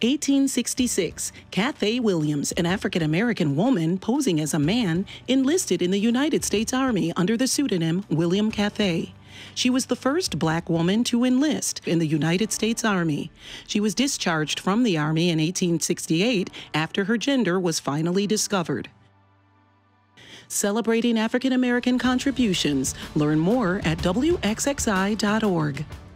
1866, Cathay Williams, an African-American woman posing as a man, enlisted in the United States Army under the pseudonym William Cathay. She was the first black woman to enlist in the United States Army. She was discharged from the Army in 1868 after her gender was finally discovered. Celebrating African-American contributions. Learn more at Wxxi.org.